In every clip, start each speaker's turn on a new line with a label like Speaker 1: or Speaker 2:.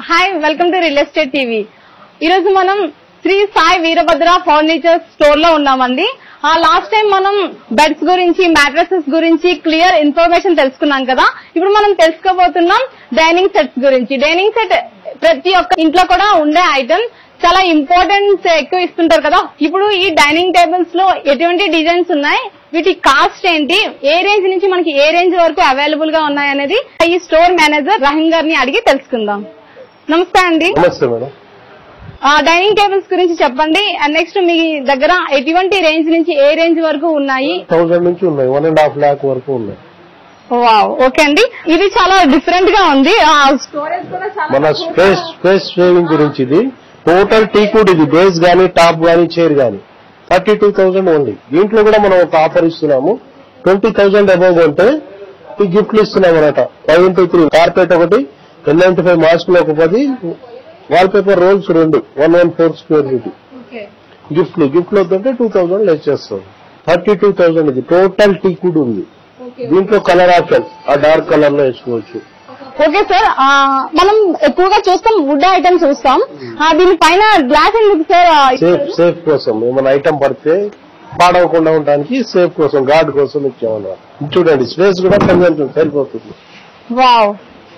Speaker 1: Hi welcome to real estate TV. ఈ రోజు మనం శ్రీ సాయి వీరభద్ర ఫర్నిచర్ స్టోర్ లో ఉన్నామండి. లాస్ట్ టైం మనం బెడ్స్ గురించి, మ్యాట్రసెస్ గురించి క్లియర్ ఇన్ఫర్మేషన్ తెలుసుకున్నాం కదా. ఇప్పుడు మనం తెలుసుకోబోతున్నాం డైనింగ్ సెట్స్ గురించి. డైనింగ్ సెట్ ప్రతి ఒక్క ఇంట్లో కూడా ఉండే ఐటమ్, చాలా ఇంపార్టెన్స్ ఎక్కువ ఇస్తుంటారు కదా. ఇప్పుడు ఈ డైనింగ్ టేబుల్స్ లో ఎటువంటి డిజైన్స్ ఉన్నాయి, వీటి కాస్ట్ ఏంటి, ఏ రేంజ్ నుంచి మనకి ఏ రేంజ్ వరకు అవైలబుల్ గా ఉన్నాయి అనేది ఈ స్టోర్ మేనేజర్ రహీం గారిని అడిగి తెలుసుకుందాం. నమస్తే అండి.
Speaker 2: నమస్తే మేడం.
Speaker 1: డైనింగ్ టేబుల్స్ గురించి చెప్పండి. అండ్ నెక్స్ట్ మీ దగ్గర ఎటువంటి రేంజ్ నుంచి ఏ రేంజ్ వరకు ఉన్నాయి?
Speaker 2: 1000 నుంచి ఉన్నాయి, 1.5 lakh వరకు ఉన్నాయి.
Speaker 1: ఓకే అండి, ఇది చాలా డిఫరెంట్ గా ఉంది. స్టోరేజ్ కూడా
Speaker 2: మన స్పేస్ సేవింగ్ గురించి ఇది టోటల్ టీకుడ్. ఇది బేస్ గానీ, టాప్ గానీ, చైర్ గానీ 32,000 ఓన్లీ. దీంట్లో కూడా మనం ఒక ఆఫర్ ఇస్తున్నాము. 20,000 అబౌవ్ అంటే ఈ గిఫ్ట్లు ఇస్తున్నాం అన్నమాట. 5x3 కార్పెట్ ఒకటి, N95 మాస్క్ లో ఒక 10, wallpaper rolls 2, 114 square feet గిఫ్ట్లు. గిఫ్ట్లు వద్దంటే 2,000 లెస్ చేస్తాం. 32,000 ఇది టోటల్ టీకుడ్ ఉంది. దీంట్లో కలర్ ఆప్షన్ ఆ డార్క్ కలర్ లో వేసుకోవచ్చు.
Speaker 1: ఓకే సార్, మనం ఎక్కువగా చూస్తాం వుడ్ ఐటమ్స్ చూస్తాం. దీనిపైన గ్లాస్ ఎందుకు సార్?
Speaker 2: సేఫ్ కోసం, ఏమైనా ఐటమ్ పడితే పాడవకుండా ఉండడానికి సేఫ్ కోసం, గార్డ్ కోసం ఇచ్చామన్నమాట. చూడండి, స్పేస్ కూడా కొంచెం సరిపోతుంది.
Speaker 1: Wow,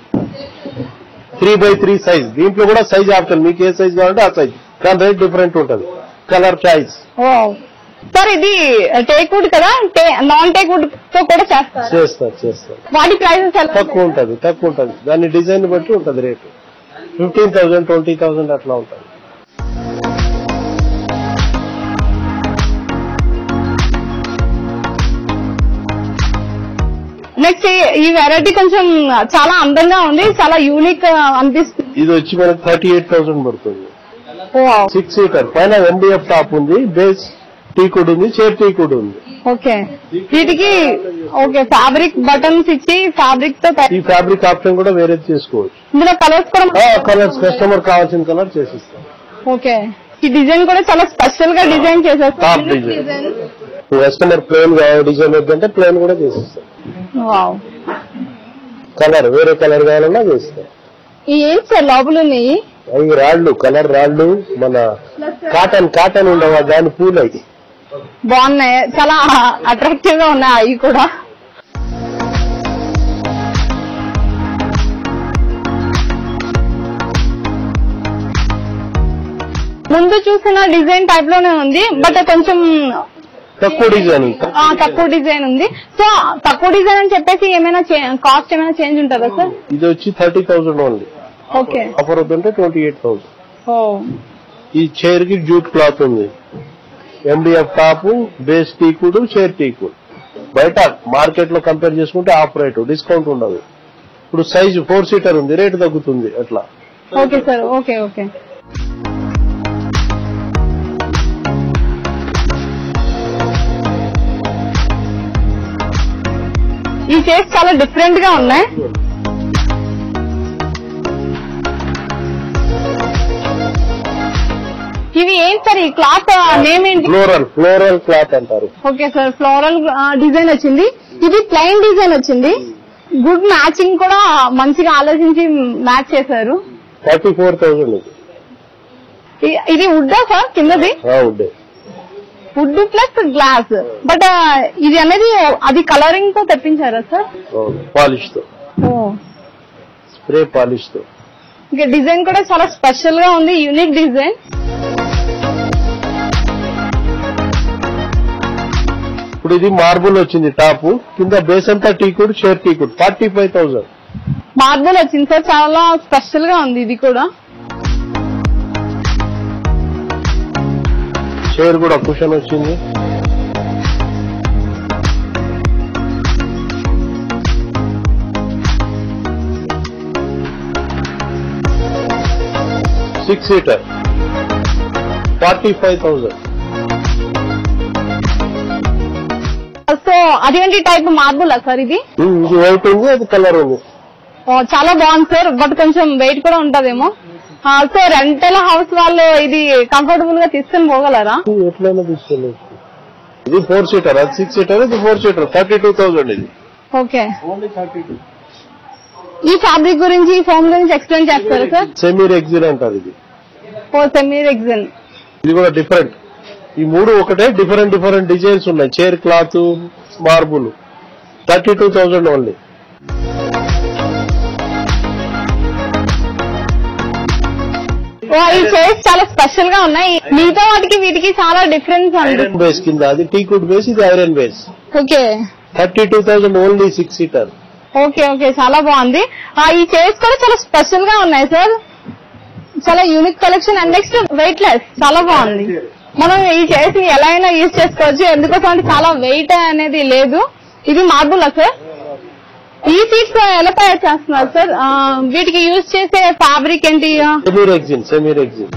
Speaker 2: 3x3 size. దీంట్లో కూడా సైజ్ ఆప్షన్, మీకు ఏ సైజ్ కావాలంటే ఆ సైజ్, కానీ రేట్ డిఫరెంట్ ఉంటుంది. Colour choice.
Speaker 1: సార్ ఇది టేక్ వుడ్ కదా, నాన్ టేక్ వుడ్ తో కూడా చేస్తారు. వాటి ప్రైసెస్
Speaker 2: తక్కువ ఉంటుంది. దాని డిజైన్ బట్టి ఉంటుంది రేటు. 15,000, 20,000 అట్లా ఉంటుంది.
Speaker 1: నెక్స్ట్ ఈ వెరైటీ కొంచెం చాలా అందంగా ఉంది, చాలా యూనిక్ అనిపిస్తుంది.
Speaker 2: ఇది వచ్చి మనకు 38,000 పడుతుంది. 6 సీటర్ పైన MDF టాప్ ఉంది, బేస్ టీకుడ్ ఉంది, చైర్ టీకుడ్ ఉంది.
Speaker 1: ఓకే, వీటికి ఓకే ఫ్యాబ్రిక్ బటన్స్ ఇచ్చి ఫ్యాబ్రిక్ తో
Speaker 2: ఈ ఫ్యాబ్రిక్ ఆప్షన్ కూడా వేరే చేసుకోవచ్చు.
Speaker 1: ఇందులో కలర్స్ కూడా
Speaker 2: కలర్స్ కస్టమర్ కావాల్సిన కలర్ చేసిస్తాం.
Speaker 1: ఓకే, ఈ డిజైన్ కూడా చాలా స్పెషల్ గా డిజైన్ చేసేస్తాం.
Speaker 2: Top design customer plain design వద్దంటే ప్లేన్ కూడా చేసిస్తాం. కలర్ వేరే కలర్ కావాలన్నా చేస్తాం.
Speaker 1: ఏంటి సార్ లోపల ఉన్నాయి?
Speaker 2: అవి రాళ్లు, కలర్ రాళ్లు, మన కాటన్ ఉండవా దాని పూలు. అవి
Speaker 1: బాగున్నాయి, చాలా అట్రాక్టివ్ గా ఉన్నాయి అవి కూడా. ముందు చూసిన డిజైన్ టైప్ లోనే ఉంది, బట్ కొంచెం
Speaker 2: తక్కువ
Speaker 1: డిజైన్ ఉంది. సో తక్కువ డిజైన్ అని చెప్పేసి ఏమైనా కాస్ట్ ఏమైనా చేంజ్ ఉంటుందా సార్?
Speaker 2: ఇది వచ్చి 30,000 ఓన్లీ.
Speaker 1: ఓకే,
Speaker 2: ఆఫర్ వద్దంటే 28,000. ఈ చైర్ కి జూట్ క్లాత్ ఉంది, MDF top, base teakwood, chair teakwood. బయట మార్కెట్ లో కంపేర్ చేసుకుంటే ఆఫ్ రేటు, డిస్కౌంట్ ఉండదు. ఇప్పుడు సైజు 4 సీటర్ ఉంది, రేటు తగ్గుతుంది అట్లా.
Speaker 1: Okay sir, okay. ఈ చైర్స్ చాలా డిఫరెంట్ గా ఉన్నాయి. ఇవి ఏంటి సార్? ఈ క్లాత్ నేమ్ ఏంటి?
Speaker 2: ఫ్లోరల్ క్లాత్ అంటారు.
Speaker 1: ఓకే సార్, ఫ్లోరల్ డిజైన్ వచ్చింది. ఇది ప్లెయిన్ డిజైన్ వచ్చింది. గుడ్ మ్యాచింగ్ కూడా మంచిగా ఆలోచించి మ్యాచ్ చేశారు.
Speaker 2: 34,000.
Speaker 1: ఇది వుడ్డా సార్? కిందది వుడ్ ప్లస్ గ్లాస్, బట్ ఇది అనేది అది కలరింగ్ తో తెప్పించారా సార్?
Speaker 2: పాలిష్ తో, స్ప్రే పాలిష్ తో.
Speaker 1: ఇంకా డిజైన్ కూడా చాలా స్పెషల్ గా ఉంది, యూనిక్ డిజైన్.
Speaker 2: ఇప్పుడు ఇది మార్బుల్ వచ్చింది టాప్, కింద బేస్ అంతా టీకుడ్, చైర్ టీకుడ్. 45,000
Speaker 1: మార్బుల్ వచ్చింది సార్, చాలా స్పెషల్ గా ఉంది ఇది కూడా.
Speaker 2: చైర్ కూడా కుషన్ వచ్చింది. Six seater 45,000.
Speaker 1: సో అటువంటి టైప్ మార్బుల్ సార్ ఇది?
Speaker 2: వైట్ ఉంది, అది కలర్ ఉంది.
Speaker 1: చాలా బాగుంది సార్, బట్ కొంచెం వెయిట్ కూడా ఉంటదేమో. సో రెంటల్ హౌస్ వాళ్ళు ఇది కంఫర్టబుల్ గా తీసుకుని పోగలరా?
Speaker 2: ఎట్లయినా తీసుకెళ్ళచ్చు. ఇది 4 సీటర్, అది 6 సీటర్, ఇది 4 సీటర్. 32,000 ఇది.
Speaker 1: Okay,
Speaker 2: only 32.
Speaker 1: ఈ ఫ్యాబ్రిక్ గురించి ఈ ఫోమ్ గురించి ఎక్స్ప్లెయిన్ చేస్తారా సార్?
Speaker 2: సెమీ రెగ్జిన్ అంటారు ఇది.
Speaker 1: ఓ సెమీ రెగ్జిన్.
Speaker 2: ఇది కూడా డిఫరెంట్. ఈ మూడు ఒకటే, డిఫరెంట్ డిఫరెంట్ డిజైన్స్ ఉన్నాయి. Chair cloth, marble. 32,000 ఓన్లీ.
Speaker 1: ఈ చైర్స్ చాలా స్పెషల్ గా ఉన్నాయి. మిగతా వాటికి వీటికి చాలా డిఫరెన్స్ ఉంది.
Speaker 2: ఐరన్ బేస్ కింద, అది టీకుడ్ బేస్, ఇది iron base.
Speaker 1: Okay.
Speaker 2: 32,000 only 6 seater.
Speaker 1: Okay okay, చాలా బాగుంది. ఈ చైర్స్ కూడా చాలా స్పెషల్ గా ఉన్నాయి సార్. చాలా unique collection and next weightless, చాలా బాగుంది. మనం ఈ చైర్స్ ని ఎలా అయినా యూజ్ చేసుకోవచ్చు, ఎందుకోసం అంటే చాలా వెయిట్ అనేది లేదు. ఇది మార్బుల్ సార్. ఈ సీట్స్ ఎలా తయారు చేస్తున్నారు సార్? వీటికి యూజ్ చేసే ఫ్యాబ్రిక్ ఏంటి?
Speaker 2: Semi rexine. Semi rexine.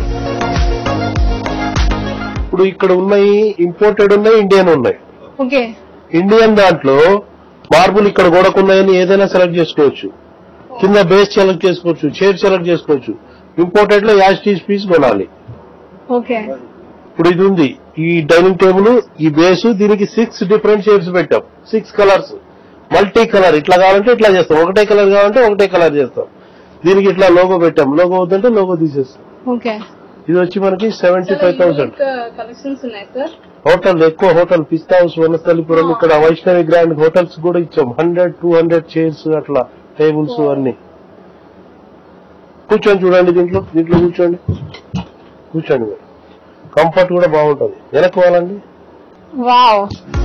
Speaker 2: ఇప్పుడు ఇక్కడ ఉన్నాయి ఇంపోర్టెడ్ ఉన్నాయి, ఇండియన్ ఉన్నాయి.
Speaker 1: ఓకే.
Speaker 2: ఇండియన్ దాంట్లో మార్బుల్ ఇక్కడ గోడకున్నాయని ఏదైనా సెలెక్ట్ చేసుకోవచ్చు. కింద బేస్ సెలెక్ట్ చేసుకోవచ్చు, చైర్ సెలెక్ట్ చేసుకోవచ్చు. ఇంపోర్టెడ్ లో యాస్టీస్ పీస్ కొనాలి.
Speaker 1: ఓకే.
Speaker 2: ఇప్పుడు ఇది ఉంది, ఈ డైనింగ్ టేబుల్, ఈ బేస్, దీనికి 6 డిఫరెంట్ షేడ్స్ పెట్టాం. 6 కలర్స్, మల్టీ కలర్. ఇట్లా కావాలంటే ఇట్లా చేస్తాం, ఒకటే కలర్ కావాలంటే ఒకటే కలర్ చేస్తాం. దీనికి ఇట్లా లోగో పెట్టాం, లోగో వద్దంటే లోగో తీసేస్తాం.
Speaker 1: ఓకే.
Speaker 2: ఇది వచ్చి మనకి 75,000.
Speaker 1: కలెక్షన్స్ ఉన్నాయి సార్.
Speaker 2: హోటల్, ఎక్కువ హోటల్, పిస్తా హౌస్, వనస్థలిపురం, ఇక్కడ వైష్ణవి గ్రాండ్ హోటల్స్ కూడా ఇచ్చాం. 100-200 చైర్స్, అట్లా టేబుల్స్ అన్ని. కూర్చొని చూడండి, దీంట్లో కూర్చోండి, కూర్చోండి. కంఫర్ట్ కూడా బాగుంటది. వెనక్కోవాలండి.
Speaker 1: వావ్,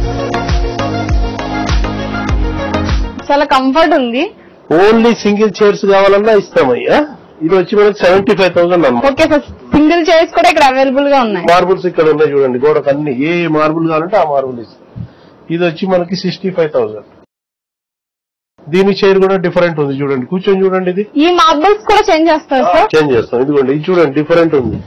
Speaker 1: చాలా కంఫర్ట్ ఉంది.
Speaker 2: ఓన్లీ సింగిల్ చైర్స్ కావాలన్నా ఇస్తామయ్యా. ఇది వచ్చి మనకి 75,000 అన్నమాట.
Speaker 1: Okay sir. సింగిల్ చైర్స్ కూడా ఇక్కడ అవైలబుల్ గా ఉన్నాయి.
Speaker 2: మార్బుల్స్ ఇక్కడ ఉన్నాయి చూడండి, గోడకు అన్ని. ఏ మార్బుల్ కావాలంటే ఆ మార్బుల్ ఇస్తాం. ఇది వచ్చి మనకి 65,000. దీని చైర్ కూడా డిఫరెంట్ ఉంది చూడండి, కూర్చొని చూడండి. ఇది
Speaker 1: ఈ మార్బుల్స్ కూడా చేంజ్ చేస్తారు సార్?
Speaker 2: చేంజ్ చేస్తాం. ఇదిగోండి, ఇది చూడండి, డిఫరెంట్ ఉంది.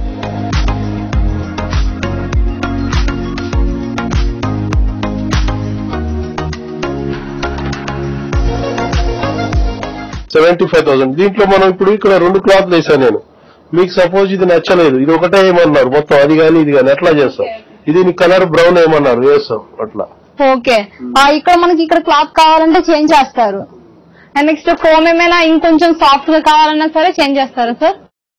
Speaker 2: $75,000. దీంట్లో మనం ఇప్పుడు ఇక్కడ 2 క్లాత్లు వేసాను నేను. మీకు సపోజ్ ఇది నచ్చలేదు, ఇది ఒకటే ఏమన్నారు మొత్తం, అది కానీ ఇది కానీ, ఎట్లా చేస్తాం? ఇది కలర్ బ్రౌన్ ఏమన్నారు, వేస్తాం అట్లా.
Speaker 1: ఓకే. ఇక్కడ మనకి ఇక్కడ క్లాత్ కావాలంటే చేంజ్ చేస్తారు. అండ్ నెక్స్ట్ ఫోమ్ ఏమైనా ఇంకొంచెం సాఫ్ట్ గా కావాలన్నా సరే చేంజ్ చేస్తారా సార్?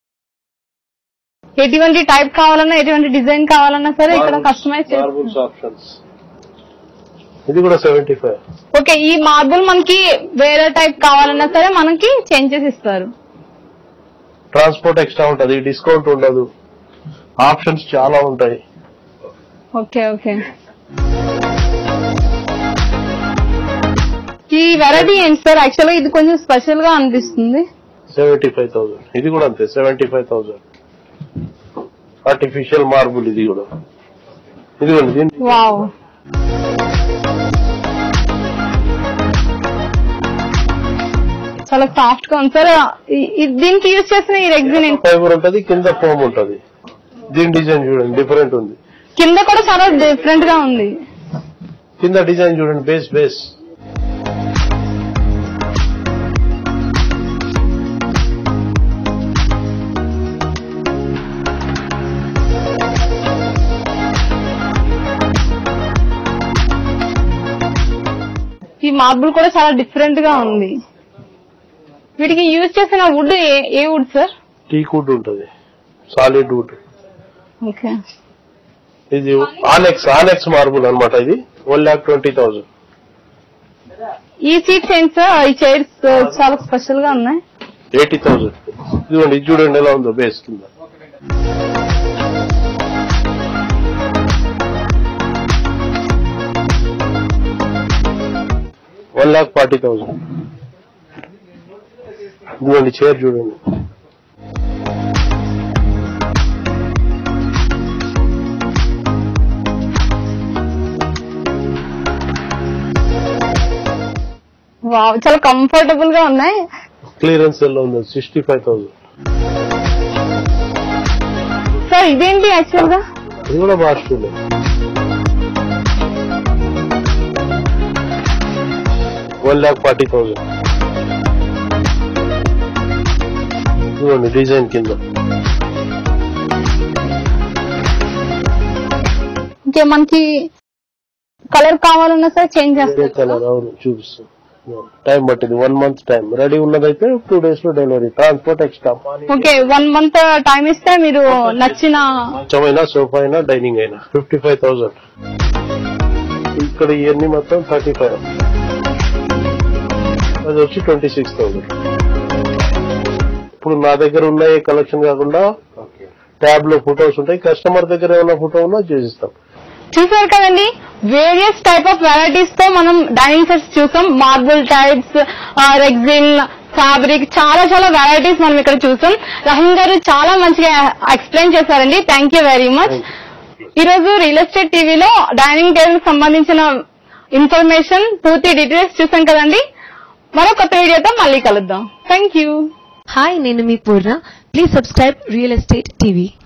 Speaker 1: ఎటువంటి టైప్ కావాలన్నా, ఎటువంటి డిజైన్ కావాలన్నా సరే ఇక్కడ కస్టమైజ్ చేస్తారు.
Speaker 2: ఇది కూడా 75.
Speaker 1: ఓకే. ఈ మార్బుల్ మనకి వేరే టైప్ కావాలన్నా సరే మనకి చేంజ్ చేసి ఇస్తారు.
Speaker 2: ట్రాన్స్పోర్ట్ ఎక్స్ట్రా ఉంటది, డిస్కౌంట్ ఉండదు, ఆప్షన్స్ చాలా ఉంటాయి.
Speaker 1: Okay okay. ఈ వెరైటీ ఏంటి సార్? యాక్చువల్గా ఇది కొంచెం స్పెషల్ గా అనిపిస్తుంది.
Speaker 2: 75,000. ఇది కూడా అంతే, 75,000. ఆర్టిఫిషియల్ మార్బుల్ ఇది కూడా. ఇదిగోండి.
Speaker 1: వావ్, చాలా సాఫ్ట్ గా ఉంది సార్. దీనికి యూజ్ చేసిన ఈ రెగ్జిన్
Speaker 2: ఫైబర్ ఉంటది, కింద ఫోమ్ ఉంటది. దీని డిజైన్ చూడండి, డిఫరెంట్ ఉంది.
Speaker 1: కింద కూడా చాలా డిఫరెంట్ గా ఉంది.
Speaker 2: కింద డిజైన్ చూడండి, బేస్.
Speaker 1: ఈ మార్బుల్ కూడా చాలా డిఫరెంట్ గా ఉంది. వీటికి యూజ్ చేసిన వుడ్ ఏ వుడ్ సార్?
Speaker 2: టీకుడ్ ఉంటది, సాలిడ్ వుడ్.
Speaker 1: ఓకే.
Speaker 2: ఇది ఆనెక్స్ మార్బుల్ అన్నమాట. ఇది 1,20,000.
Speaker 1: ఈ సీట్స్ ఏంటి సార్? ఈ చైర్స్ చాలా స్పెషల్ గా ఉన్నాయి.
Speaker 2: 80,000. ఇదిగోండి, ఇది చూడండి ఎలా ఉందో బేస్ కింద. $1,40,000. ఇదిగోండి చైర్ చూడండి.
Speaker 1: వావ్, చాలా కంఫర్టబుల్ గా ఉన్నాయి.
Speaker 2: క్లియరెన్స్ ఎలా ఉంది? 65,000.
Speaker 1: సార్ ఇదేంటి యాక్చువల్ గా?
Speaker 2: ఇది కూడా బాస్టూలే. $1,40,000. ఇదిగోండి డిజైన్ కింద.
Speaker 1: ఇంకే మనకి కలర్ కావాలన్నా సార్ చేంజ్ చేస్తారు.
Speaker 2: కలర్ అవును చూపిస్తాం. టైం పట్టింది 1 month టైం. రెడీ ఉన్నదైతే 2 days లో delivery, transport extra.
Speaker 1: Okay, 1 month time ఇస్తే మీరు నచ్చిన
Speaker 2: మంచమైనా సోఫా అయినా డైనింగ్ అయినా 55,000. ఇక్కడ ఇవన్నీ మొత్తం 35, అది వచ్చి 26,000. ఇప్పుడు నా దగ్గర ఉన్న ఏ కలెక్షన్ కాకుండా ట్యాబ్ లో ఫొటోస్ ఉంటాయి, కస్టమర్ దగ్గర ఏమైనా ఫోటో ఉన్నా చేసిస్తాం.
Speaker 1: చూసారు కదండి, వేరియస్ టైప్ ఆఫ్ వెరైటీస్ తో మనం డైనింగ్ సెట్స్ చూసాం. మార్బుల్ టైప్స్, రెగ్జిన్, ఫ్యాబ్రిక్, చాలా చాలా వెరైటీస్ మనం ఇక్కడ చూసాం. రహీం గారు చాలా మంచిగా ఎక్స్ప్లెయిన్ చేశారండి. Thank you very much. ఈ రోజు రియల్ ఎస్టేట్ టీవీలో డైనింగ్ టేబుల్ సంబంధించిన ఇన్ఫర్మేషన్, పూర్తి డీటెయిల్స్ చూసాం కదండి. మరో కొత్త వీడియోతో మళ్ళీ కలుద్దాం. Thank you.
Speaker 3: హాయ్, నేను మీ Purna. Please subscribe real estate TV.